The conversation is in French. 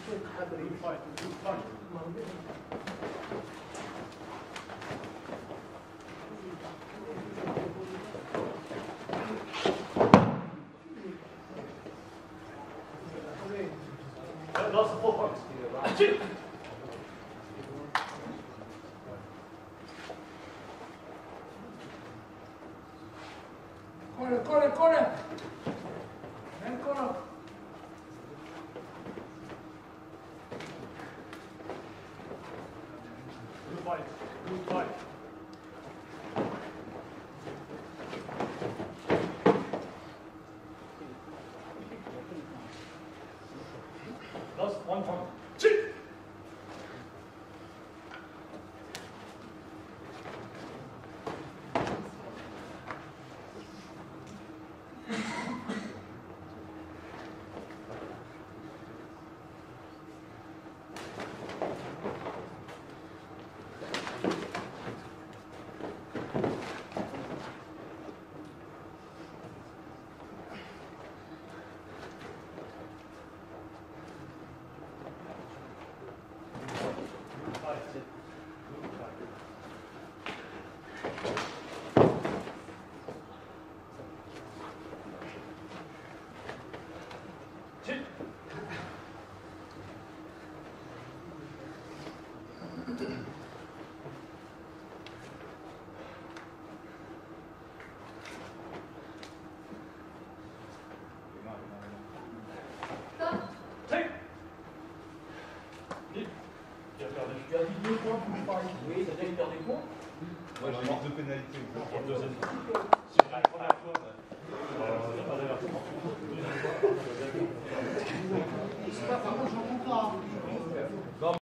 Last 4 points. Two. Corner. And corner. Good fight. Good fight. Last 1 point. Two. Tu as dit 2 points pour le pari. Oui, t'as déjà perdu des points. Moi j'ai mis 2 pénalités. Deuxième. C'est la première fois. Pas d'avertissement.